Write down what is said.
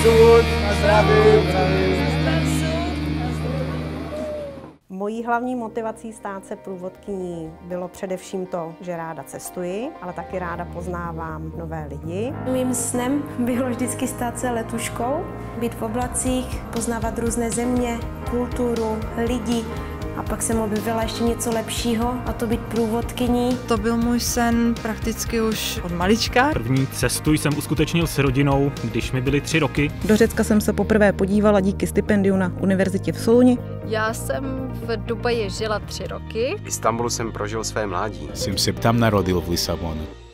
sud a zdravím. Mojí hlavní motivací stát se průvodkyní bylo především to, že ráda cestuji, ale taky ráda poznávám nové lidi. Mým snem bylo vždycky stát se letuškou, být v oblacích, poznávat různé země, kulturu, lidi. A pak jsem objevila ještě něco lepšího, a to být průvodkyní. To byl můj sen prakticky už od malička. První cestu jsem uskutečnil s rodinou, když mi byly 3 roky. Do Řecka jsem se poprvé podívala díky stipendiu na univerzitě v Soluni. Já jsem v Dubaji žila 3 roky. V Istanbulu jsem prožil své mládí. Jsem se tam narodil v Lisabonu.